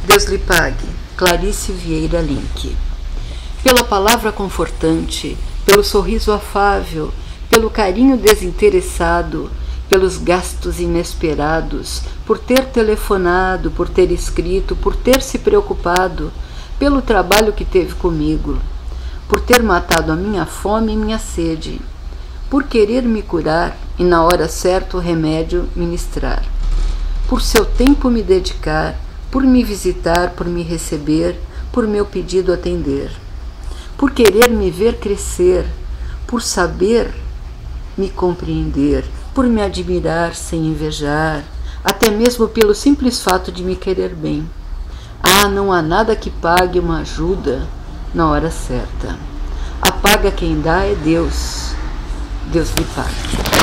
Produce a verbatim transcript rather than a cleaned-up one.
Deus lhe pague. Clarice Vieira Link. Pela palavra confortante, pelo sorriso afável, pelo carinho desinteressado, pelos gastos inesperados, por ter telefonado, por ter escrito, por ter se preocupado, pelo trabalho que teve comigo, por ter matado a minha fome e minha sede, por querer me curar e na hora certa o remédio ministrar, por seu tempo me dedicar, por me visitar, por me receber, por meu pedido atender, por querer me ver crescer, por saber me compreender, por me admirar sem invejar, até mesmo pelo simples fato de me querer bem. Ah, não há nada que pague uma ajuda na hora certa. A paga quem dá é Deus. Deus lhe pague.